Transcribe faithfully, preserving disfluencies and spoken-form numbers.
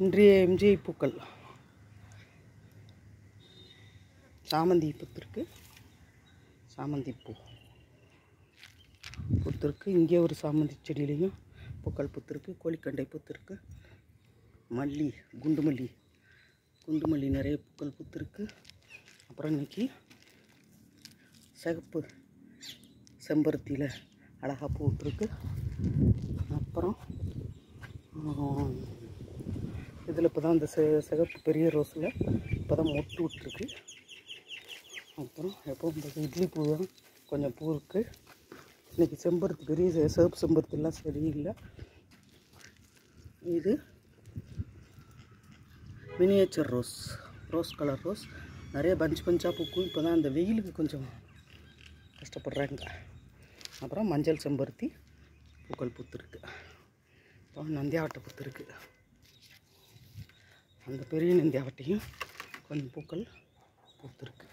இன்றைய எம்ஜிஐ பூக்கள். சாமந்தி பூத்திருக்கு, சாமந்தி பூ பூத்திருக்கு. இங்கே ஒரு சாமந்தி செடியிலையும் பூக்கள் பூத்திருக்கு. கோழிக்கண்டை பூத்திருக்கு. மல்லி, குண்டு மல்லி குண்டு மல்லி நிறைய பூக்கள் பூத்திருக்கு. அப்புறம் இன்றைக்கி சிகப்பு செம்பருத்தியில் அழகாக பூத்திருக்கு. அப்புறம் இதில் இப்போ தான் இந்த செ சிகப்பு பெரிய ரோஸில் இப்போ தான் மொட்டு விட்டுருக்கு. அப்புறம் எப்போ இந்த இட்லி பூ தான் கொஞ்சம் பூ இருக்குது. இன்றைக்கி செம்பருத்தி பெரிய சிவப்பு செம்பருத்திலாம் சரியில்லை. இது miniature rose, rose colour rose நிறைய பஞ்ச் பஞ்சாக பூக்கும். இப்போ தான் அந்த வெயிலுக்கு கொஞ்சம் கஷ்டப்படுறாங்க. அப்புறம் மஞ்சள் செம்பருத்தி பூக்கள் பூத்துருக்கு. அப்புறம் நந்தியாவட்டை பூத்துருக்கு. அந்த பெரிய நந்தியாவட்டையும் கொஞ்சம் பூக்கள் பூத்துருக்கு.